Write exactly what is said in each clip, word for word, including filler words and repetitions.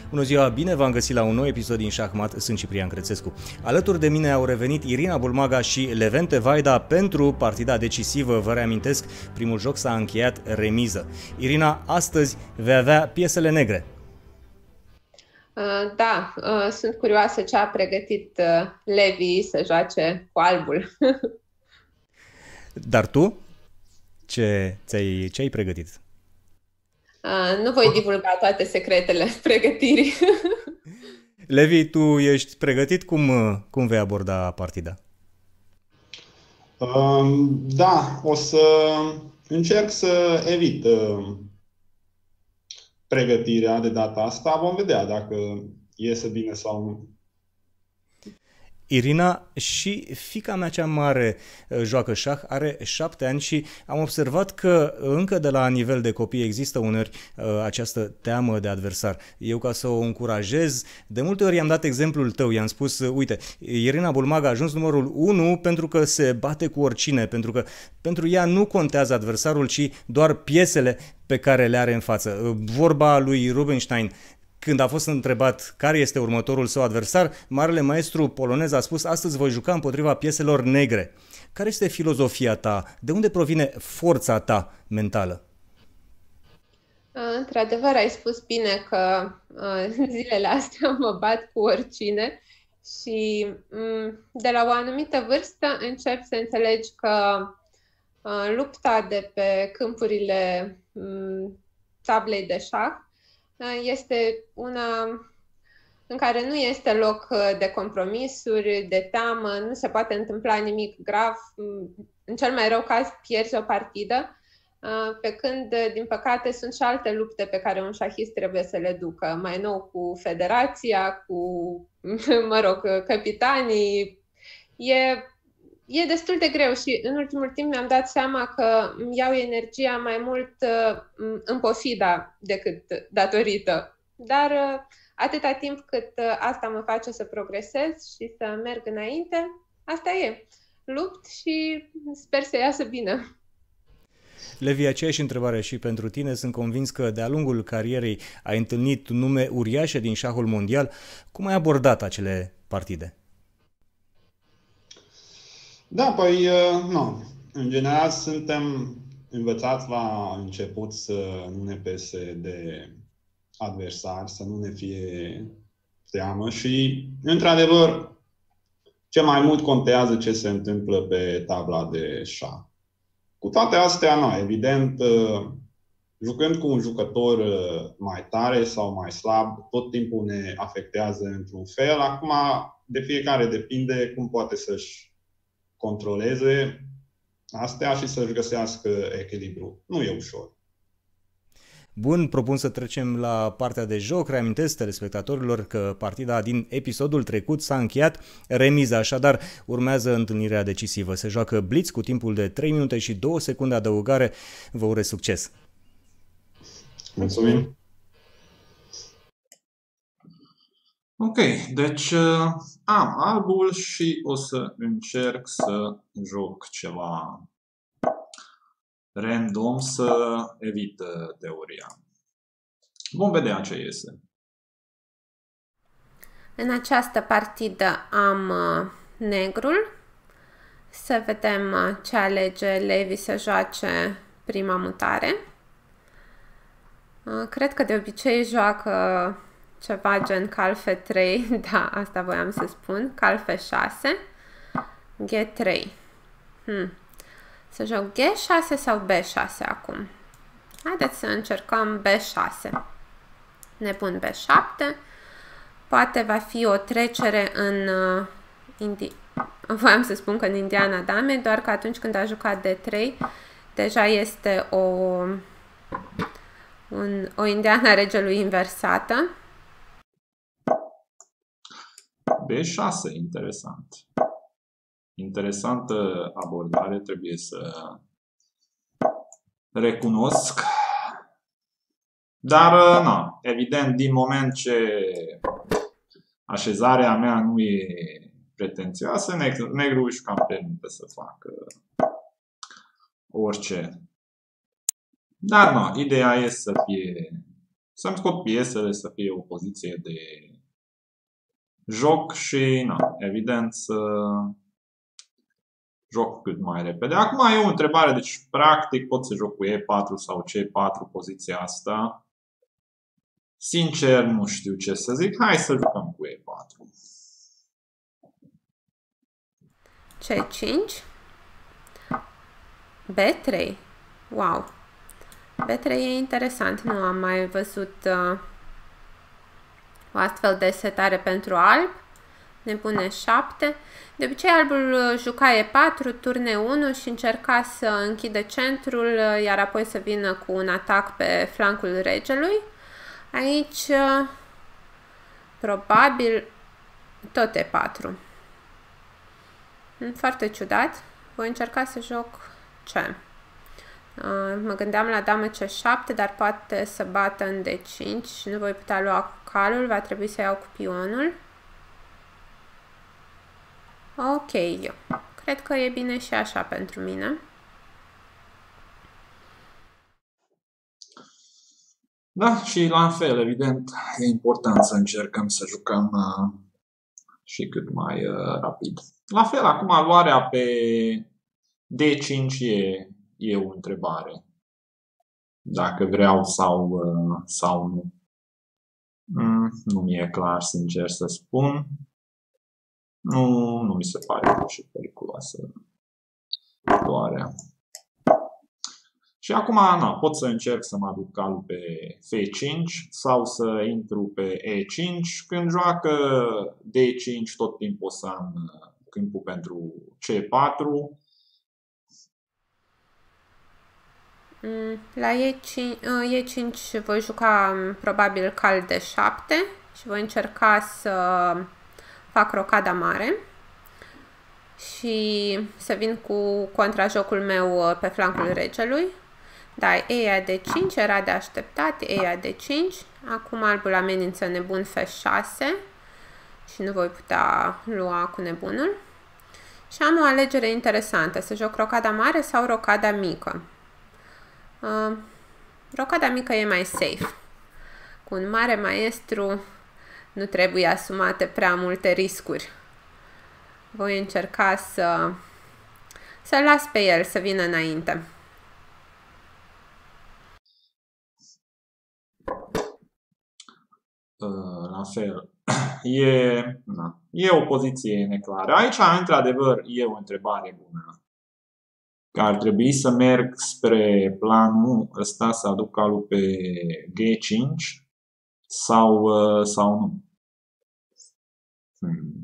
Bună ziua, bine v-am găsit la un nou episod din Șahmat, sunt Ciprian Crețescu. Alături de mine au revenit Irina Bulmaga și Levente Vaida pentru partida decisivă. Vă reamintesc, primul joc s-a încheiat remiză. Irina, astăzi vei avea piesele negre. Da, sunt curioasă ce a pregătit Levi să joace cu albul. Dar tu? Ce ți-ai, ce ai pregătit? Nu voi divulga toate secretele pregătirii. Levi, tu ești pregătit? Cum, cum vei aborda partida? Da, o să încerc să evit pregătirea de data asta. Vom vedea dacă iese bine sau nu. Irina, și fiica mea cea mare joacă șah, are șapte ani și am observat că încă de la nivel de copii există uneori această teamă de adversar. Eu, ca să o încurajez, de multe ori i-am dat exemplul tău, i-am spus, uite, Irina Bulmaga a ajuns numărul unu pentru că se bate cu oricine, pentru că pentru ea nu contează adversarul, ci doar piesele pe care le are în față. Vorba lui Rubinstein, când a fost întrebat care este următorul său adversar, marele maestru polonez a spus: astăzi voi juca împotriva pieselor negre. Care este filozofia ta? De unde provine forța ta mentală? Într-adevăr, ai spus bine că zilele astea mă bat cu oricine și de la o anumită vârstă încep să înțelegi că lupta de pe câmpurile tablei de șah este una în care nu este loc de compromisuri, de teamă, nu se poate întâmpla nimic grav. În cel mai rău caz pierzi o partidă, pe când, din păcate, sunt și alte lupte pe care un șahist trebuie să le ducă. Mai nou cu federația, cu, mă rog, capitanii. E, e destul de greu și în ultimul timp mi-am dat seama că îmi iau energia mai mult în pofida decât datorită. Dar atâta timp cât asta mă face să progresez și să merg înainte, asta e. Lupt și sper să iasă bine. Levi, aceeași întrebare și pentru tine. Sunt convins că de-a lungul carierei ai întâlnit nume uriașe din șahul mondial. Cum ai abordat acele partide? Da, păi, nu. În general suntem învățați la început să nu ne pese de adversar, să nu ne fie teamă și, într-adevăr, ce mai mult contează ce se întâmplă pe tabla de șah. Cu toate astea, nu, evident, jucând cu un jucător mai tare sau mai slab, tot timpul ne afectează într-un fel. Acum, de fiecare depinde cum poate să-și controleze astea și să-și găsească echilibru. Nu e ușor. Bun, propun să trecem la partea de joc. Reamintesc telespectatorilor că partida din episodul trecut s-a încheiat remiză, așadar urmează întâlnirea decisivă. Se joacă blitz cu timpul de trei minute și două secunde adăugare. Vă urez succes! Mulțumim! Ok, deci am albul și o să încerc să joc ceva random să evit teoria. Vom vedea ce iese. În această partidă am negrul. Să vedem ce alege Levi să joace prima mutare. Cred că de obicei joacă ceva gen cal F trei, da, asta voiam să spun, cal F șase, G trei. Hmm. Să joc G șase sau B șase acum? Haideți să încercăm B șase. Ne pun B șapte. Poate va fi o trecere în uh, Indi... Voiam să spun că în Indiana Dame, doar că atunci când a jucat D trei, deja este o, un, o Indiana regelui inversată. B șase, interesant. Interesantă abordare, trebuie să recunosc. Dar, nu, evident, din moment ce așezarea mea nu e pretențioasă, negru își cam permite să facă orice. Dar, nu, ideea e să fie să-mi scot piesele să fie o poziție de joc și, na, evident, să joc cât mai repede. Acum e o întrebare, deci practic pot să joc cu E patru sau C patru poziția asta. Sincer, nu știu ce să zic. Hai să jucăm cu E patru. C cinci. B trei. Wow. B trei e interesant. Nu am mai văzut uh, o astfel de setare pentru alb. Ne pune șapte. De obicei albul juca E patru, turn E unu și încerca să închide centrul, iar apoi să vină cu un atac pe flancul regelui. Aici probabil tot E patru. Foarte ciudat. Voi încerca să joc C. Mă gândeam la damă C șapte, dar poate să bată în D cinci și nu voi putea lua calul, va trebui să iau cu pionul. Ok, eu cred că e bine și așa pentru mine. Da, și la fel, evident, e important să încercăm să jucăm uh, și cât mai uh, rapid. La fel, acum luarea pe D cinci e, e o întrebare. Dacă vreau sau, uh, sau nu. Mm, nu mi-e clar, sincer să spun. Nu, nu mi se pare și periculoasă luarea. Și acum, na, pot să încerc să mă aduc calul pe F cinci sau să intru pe E cinci. Când joacă D cinci, tot timpul o să am câmpul pentru C patru. La E cinci, E cinci voi juca probabil cal D șapte și voi încerca să fac rocada mare și să vin cu contrajocul meu pe flancul regelui. Da, E a D cinci era de așteptat, E a D cinci. Acum albul amenință nebun F șase și nu voi putea lua cu nebunul. Și am o alegere interesantă, să joc rocada mare sau rocada mică. Uh, rocada mică e mai safe. Cu un mare maestru nu trebuie asumate prea multe riscuri. Voi încerca să să las pe el să vină înainte. Uh, la fel. E, na, e o poziție neclară. Aici, într-adevăr, e o întrebare bună. Că ar trebui să merg spre planul ăsta, să aduc calul pe G cinci sau, sau nu. Hmm.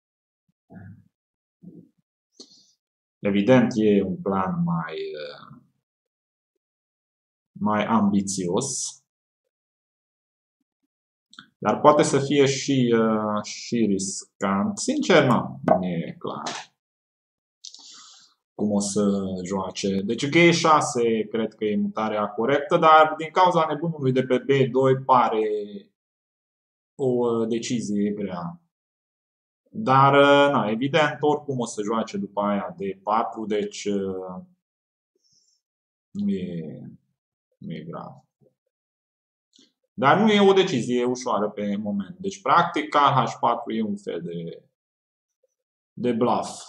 Evident, e un plan mai, mai ambițios. Dar poate să fie și, uh, și riscant. Sincer, nu, nu e clar cum o să joace. Deci G șase cred că e mutarea corectă, dar din cauza nebunului de pe B doi pare o decizie grea. Dar, na, evident, oricum o să joace după aia D patru, deci uh, nu e, nu e grav. Dar nu e o decizie ușoară pe moment. Deci, practic, K H patru e un fel de, de bluff.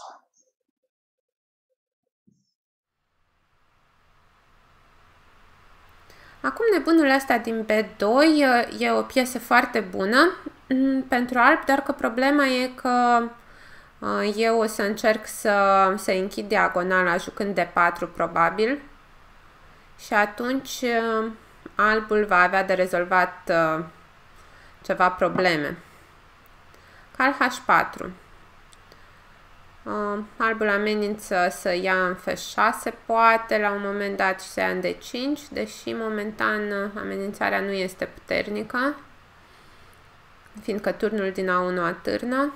Acum nebunul ăsta din B doi e o piesă foarte bună pentru alb, dar că problema e că eu o să încerc să, să închid diagonala jucând D patru probabil și atunci albul va avea de rezolvat uh, ceva probleme. Cal H patru. Uh, albul amenință să ia în F șase, poate la un moment dat și să ia în D cinci, deși momentan amenințarea nu este puternică, fiindcă turnul din A unu atârnă.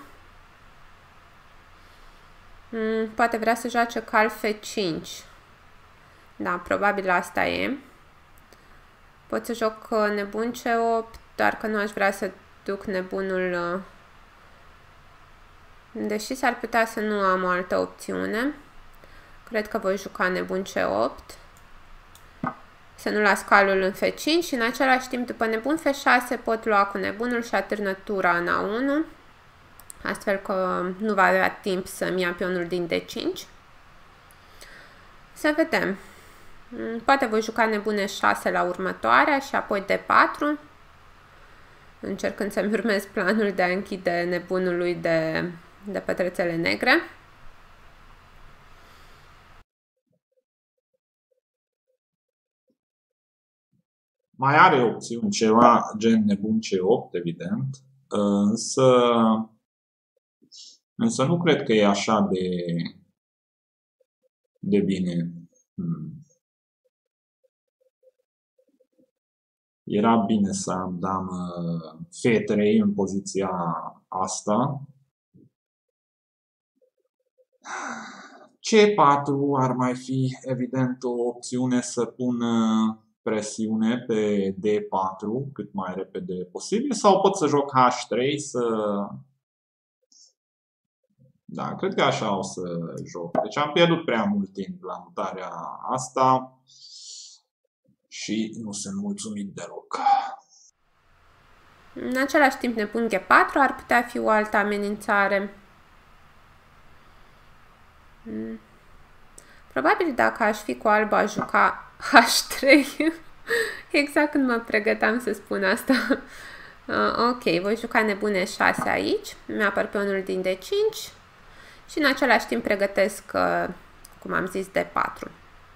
Mm, poate vrea să joace cal F cinci. Da, probabil asta e. Pot să joc nebun C opt, doar că nu aș vrea să duc nebunul, deși s-ar putea să nu am o altă opțiune. Cred că voi juca nebun C opt. să nu las calul în F cinci și în același timp după nebun F șase pot lua cu nebunul și atârnă tura în A unu, astfel că nu va avea timp să-mi ia pionul din D cinci. Să vedem. Poate voi juca nebun E șase la următoarea și apoi D patru, încercând să-mi urmez planul de a închide nebunului de, de pătrățele negre. Mai are opțiuni ceva gen nebun C opt, evident, însă, însă nu cred că e așa de, de bine. Hmm. Era bine să am damă F trei în poziția asta. C patru ar mai fi, evident, o opțiune să pun presiune pe D patru cât mai repede posibil, sau pot să joc H trei să... Da, cred că așa o să joc. Deci am pierdut prea mult timp la mutarea asta și nu sunt mulțumit deloc. În același timp nebun G patru ar putea fi o altă amenințare. Probabil dacă aș fi cu alba aș juca H trei. Exact când mă pregăteam să spun asta. Uh, ok, voi juca nebun E șase aici. Mi-apăr pionul din D cinci. Și în același timp pregătesc, uh, cum am zis, D patru.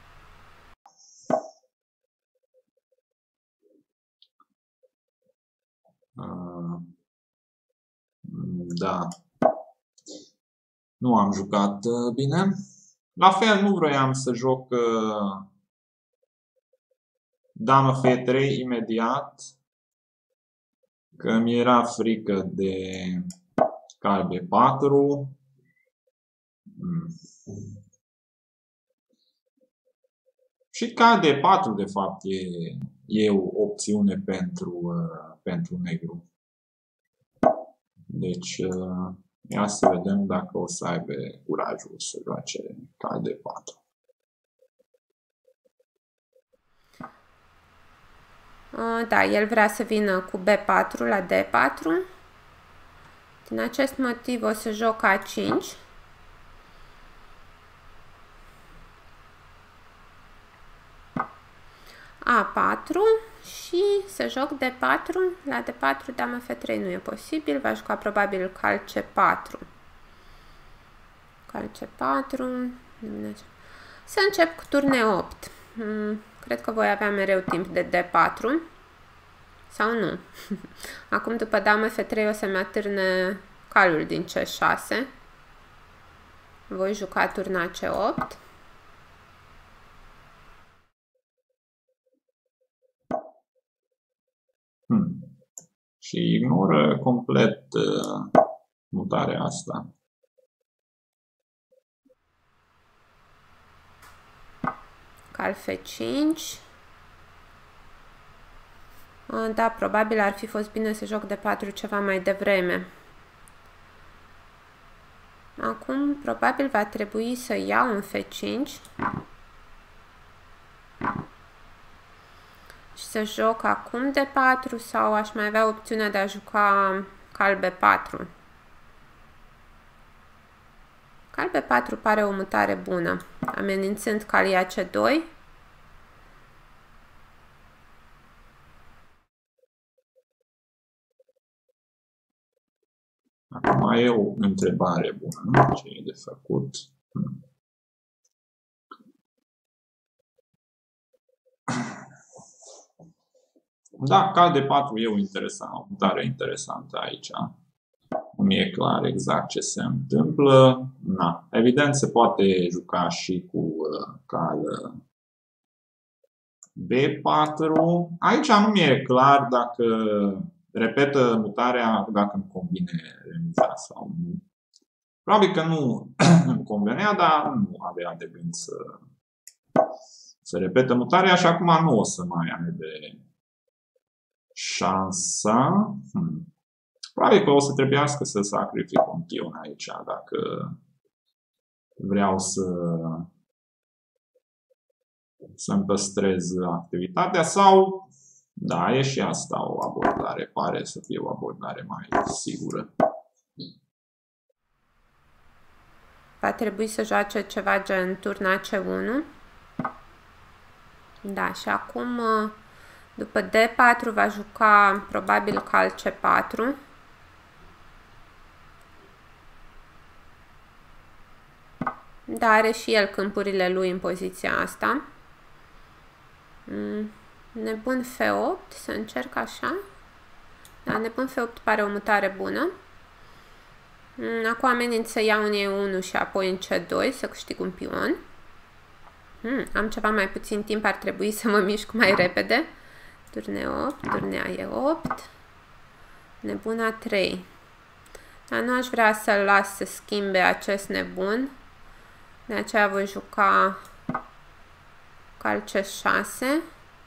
Uh, da. Nu am jucat uh, bine. La fel, nu vroiam să joc uh, damă F trei imediat, că mi era frică de cal B patru. Hmm. Și cal D patru, de fapt, e, e o opțiune pentru, uh, pentru negru. Deci, uh, ia să vedem dacă o să aibă curajul să joace cal D patru. Da, el vrea să vină cu B patru la D patru. Din acest motiv o să joc A cinci. A patru și să joc D patru. La D patru damă F trei nu e posibil. Va juca probabil cal C patru. Cal C patru. Să încep cu turn E opt. Cred că voi avea mereu timp de D patru. Sau nu. Acum după damă F trei o să-mi atârne calul din C șase. Voi juca turna C opt. Hmm. Și ignoră complet uh, mutarea asta. Cal F cinci. Da, probabil ar fi fost bine să joc D patru ceva mai devreme. Acum, probabil va trebui să iau un F cinci. Și să joc acum D patru sau aș mai avea opțiunea de a juca cal B patru. Cal B patru pare o mutare bună, amenințând cal I A C doi. Acum e o întrebare bună, ce e de făcut. Da, cal D patru e o, interesant, o mutare interesantă aici. Nu mi-e clar exact ce se întâmplă. Na. Evident se poate juca și cu uh, cal B patru. Aici nu mi-e clar dacă repetă mutarea, dacă îmi convine remiza sau nu. Probabil că nu îmi convenea, dar nu avea de gând să, să repetă mutarea și acum nu o să mai aibă șansa. Hmm. Probabil că o să trebuiască să sacrific un pion aici dacă vreau să să-mi păstrez activitatea sau, da, e și asta o abordare, pare să fie o abordare mai sigură. Va trebui să joace ceva gen turna C unu. Da, și acum după D patru va juca probabil cal C patru. Da, are și el câmpurile lui în poziția asta. Nebun F opt, să încerc așa. Da, nebun F opt pare o mutare bună. Acum ameninț să iau în E unu și apoi în C doi să câștig un pion. Hmm, am ceva mai puțin timp, ar trebui să mă mișc mai repede. Turne opt, turnea E opt. Nebun A trei. Dar nu aș vrea să-l las să schimbe acest nebun. De aceea voi juca cal C șase.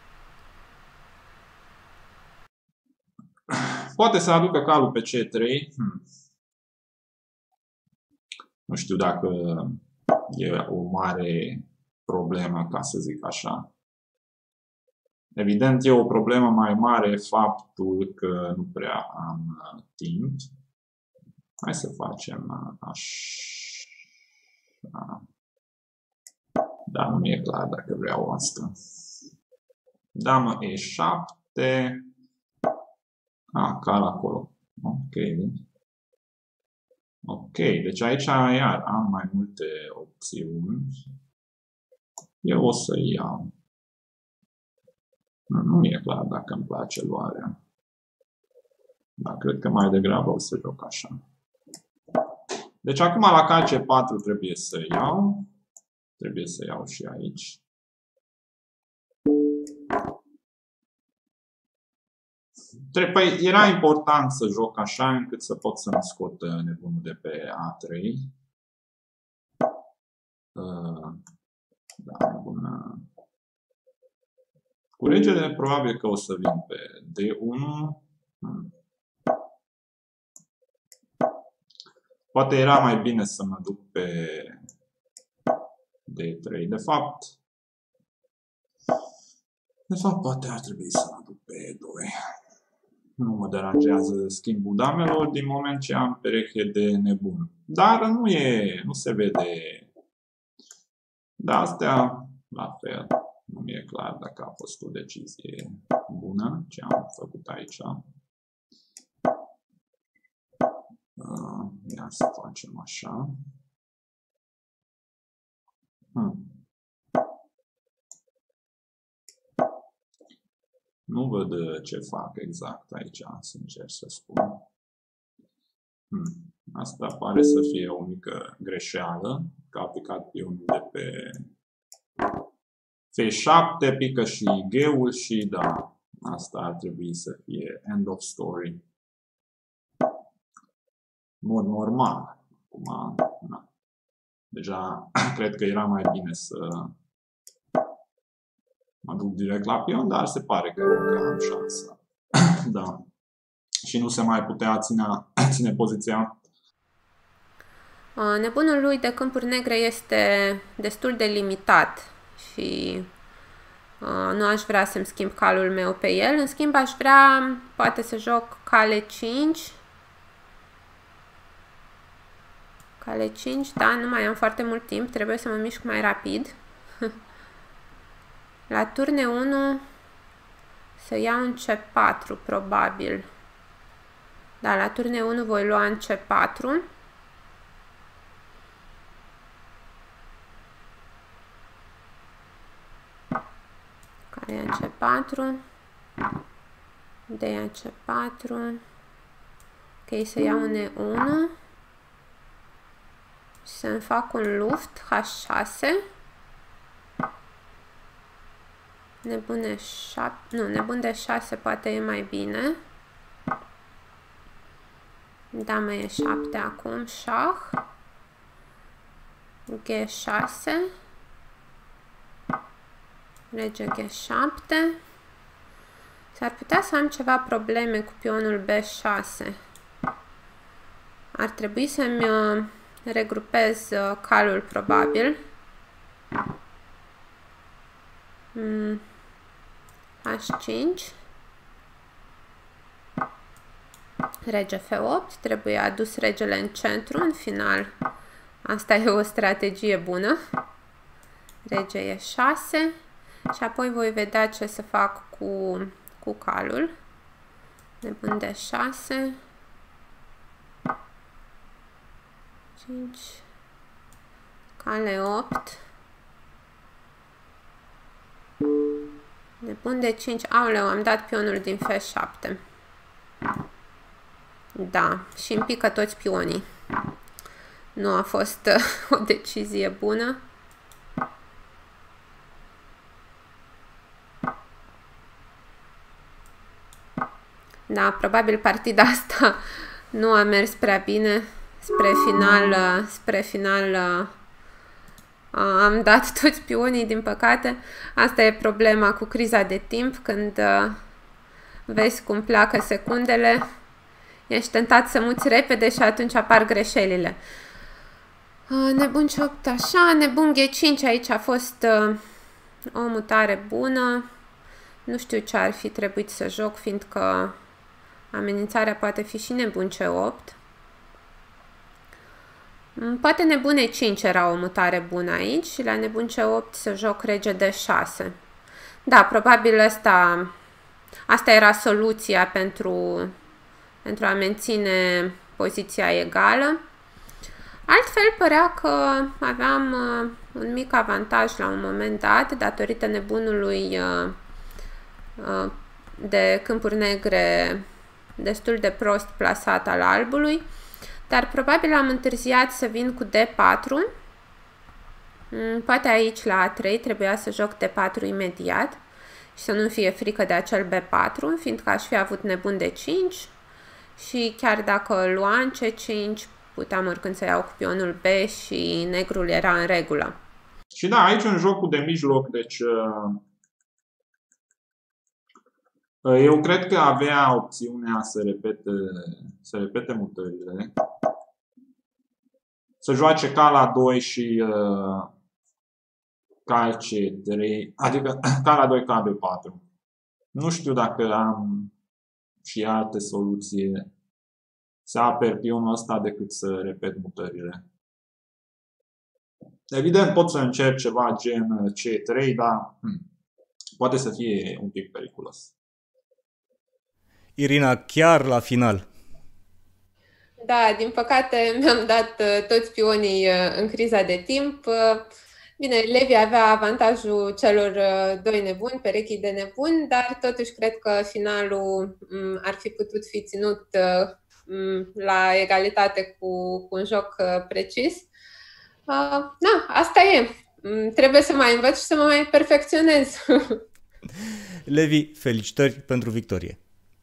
Poate să aducă calul pe C trei. Hmm. Nu știu dacă e o mare problemă, ca să zic așa. Evident, e o problemă mai mare faptul că nu prea am timp. Hai să facem așa. Da, nu mi-e clar dacă vreau asta. Damă E șapte. Ah, cal acolo. Ok. Ok, deci aici iar am mai multe opțiuni. Eu o să iau. Nu, nu mi-e clar dacă îmi place luarea. Dar cred că mai degrabă o să joc așa. Deci acum la cal C patru trebuie să iau. Trebuie să iau și aici. Păi era important să joc așa încât să pot să-mi scot nebunul de pe A trei. Da, nebună. Cu regele probabil că o să vin pe D unu. Poate era mai bine să mă duc pe D trei. De fapt, de fapt poate ar trebui să mă duc pe E doi. Nu mă deranjează schimbul damelor din moment ce am pereche de nebun. Dar nu e, nu se vede. De astea, la fel, nu mi-e clar dacă a fost o decizie bună ce am făcut aici. Uh, ia să facem așa. Hmm. Nu văd ce fac exact aici, sincer să spun. Hmm. Asta pare să fie o mică greșeală, că a picat pionul de pe F șapte, pică și G-ul și da, asta ar trebui să fie end of story. În mod normal. Acum, na. Deja cred că era mai bine să mă duc direct la pion, dar se pare că încă am șansa. Da. Și nu se mai putea ține, ține poziția. Nebunul lui de câmpuri negre este destul de limitat și nu aș vrea să-mi schimb calul meu pe el. În schimb, aș vrea poate să joc cale cinci. Cale cinci, da, nu mai am foarte mult timp, trebuie să mă mișc mai rapid. La turne unu să iau în C patru, probabil. Da, la turne unu voi lua în C patru. Care e C patru? D e C patru. Ok, să iau în E unu. Și să-mi fac un luft H șase. Nebun de șapte, nu, nebun de șase poate e mai bine. Dama e șapte acum, șah. G șase. Rege G șapte. S-ar putea să am ceva probleme cu pionul B șase. Ar trebui să-mi regrupez calul probabil. Mm. H cinci. Rege F opt. Trebuie adus regele în centru. În final, asta e o strategie bună. Rege E șase. Și apoi voi vedea ce să fac cu, cu calul. Nebun D șase. cinci. Cale opt. Nebun de cinci. Aoleu, am dat pionul din F șapte. Da, și îmi pică toți pionii. Nu a fost o decizie bună. Da, probabil partida asta nu a mers prea bine. Spre final, spre final am dat toți pionii, din păcate. Asta e problema cu criza de timp, când vezi cum pleacă secundele, ești tentat să muți repede și atunci apar greșelile. Nebun C opt așa, nebun G cinci, aici a fost o mutare bună. Nu știu ce ar fi trebuit să joc, fiindcă amenințarea poate fi și nebun C opt. Poate nebun E cinci era o mutare bună aici și la nebun C opt să joc rege D șase. Da, probabil asta, asta era soluția pentru, pentru a menține poziția egală. Altfel părea că aveam uh, un mic avantaj la un moment dat, datorită nebunului uh, uh, de câmpuri negre destul de prost plasat al albului. Dar probabil am întârziat să vin cu D patru. Poate aici la A trei trebuia să joc D patru imediat și să nu fie frică de acel B patru, fiindcă aș fi avut nebun D cinci și chiar dacă lua în C cinci, puteam oricând să iau cu pionul B și negrul era în regulă. Și da, aici în jocul de mijloc, deci eu cred că avea opțiunea să repete, să repete mutările, să joace ca la doi și uh, ca C trei, adică ca la doi, ca B patru. Nu știu dacă am și alte soluție să aper pionul ăsta decât să repet mutările. Evident pot să încerc ceva gen C trei, dar hmm, poate să fie un pic periculos. Irina, chiar la final. Da, din păcate mi-am dat uh, toți pionii uh, în criza de timp. Uh, bine, Levi avea avantajul celor uh, doi nebuni, perechii de nebuni, dar totuși cred că finalul um, ar fi putut fi ținut uh, um, la egalitate cu, cu un joc uh, precis. Uh, na, asta e. Um, trebuie să mai învăț și să mă mai perfecționez. Levi, felicitări pentru victorie.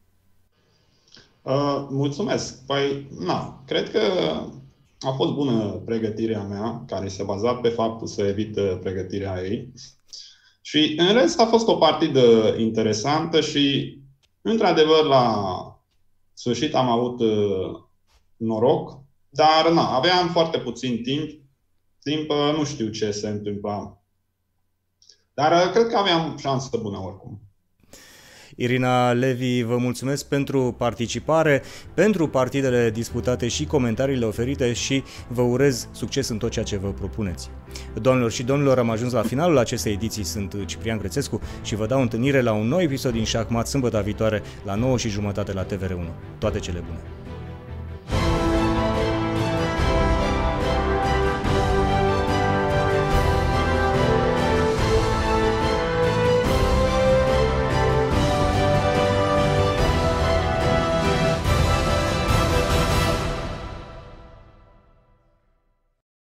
Uh, mulțumesc. Păi, na, cred că a fost bună pregătirea mea, care se baza pe faptul să evit pregătirea ei. Și în rest a fost o partidă interesantă și, într-adevăr, la sfârșit am avut uh, noroc, dar na, aveam foarte puțin timp. Timp, uh, nu știu ce se întâmpla. Dar uh, cred că aveam șansă bună oricum. Irina, Levi, vă mulțumesc pentru participare, pentru partidele disputate și comentariile oferite și vă urez succes în tot ceea ce vă propuneți. Doamnelor și domnilor, am ajuns la finalul acestei ediții. Sunt Ciprian Crețescu și vă dau întâlnire la un nou episod din Șahmat sâmbătă viitoare la nouă și jumătate la T V R unu. Toate cele bune!